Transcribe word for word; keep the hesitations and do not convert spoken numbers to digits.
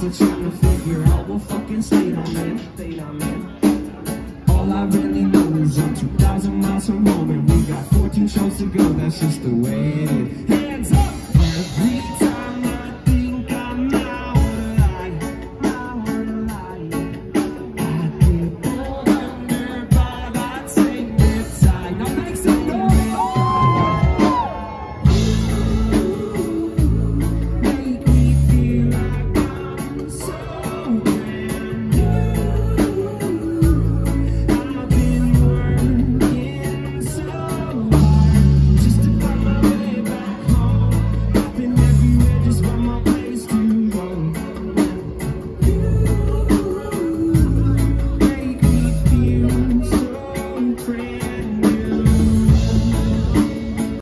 still trying to figure out what fucking state I'm in, state I'm in. All I really know is I'm two thousand miles from home, and we got fourteen shows to go, that's just the way it is.